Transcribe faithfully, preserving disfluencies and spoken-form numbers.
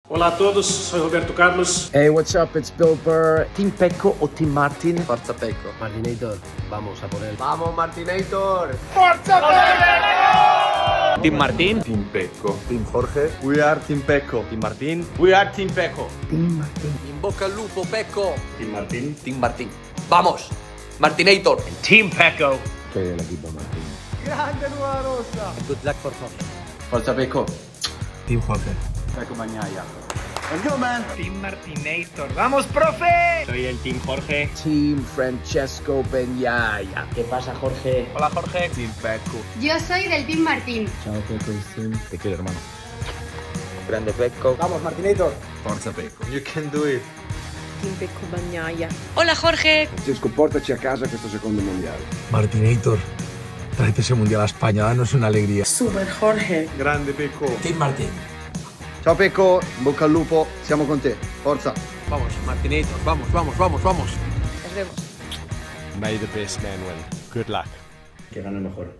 Hola a todos, soy Roberto Carlos. Hey, what's up? It's Bill Burr. ¿Team Pecco o Team Martin? Forza Pecco. Martinator, vamos a por él. ¡Vamos, Martinator! ¡Forza Pecco! Team Martín. Team Pecco. Team Jorge. We are Team Pecco. Team Martín. We are Team Pecco. Team Martin. In bocca al lupo, Pecco. Team Martín. Team Martín. ¡Vamos! Martinator. Team Pecco. Soy del equipo Martin. Grande Nueva Rosa. Good luck for Jorge. Forza Pecco. Team Jorge. Pecco Bagnaia. Let's go, man. Team Martinator. ¡Vamos, profe! Soy el Team Jorge. Team Francesco Bagnaia. ¿Qué pasa, Jorge? Hola, Jorge. Team Pecco. Yo soy del Team Martín. Ciao Pecco y Team. Te quiero, hermano. Grande Pecco. Vamos, Martinator. Forza Pecco. You can do it. Team Pecco Bagnaia. Hola Jorge. Francesco, portaci a casa questo secondo mondiale. Martinator. Tráete ese mundial a España, danos una alegría. Super Jorge. Grande Pecco. Team Martín. Ciao Pecco, in bocca al lupo, siamo con te. Forza. Vamos, Martinator. Vamos, vamos, vamos, vamos. Nos vemos. May the best man win. Good luck. Que gane mejor.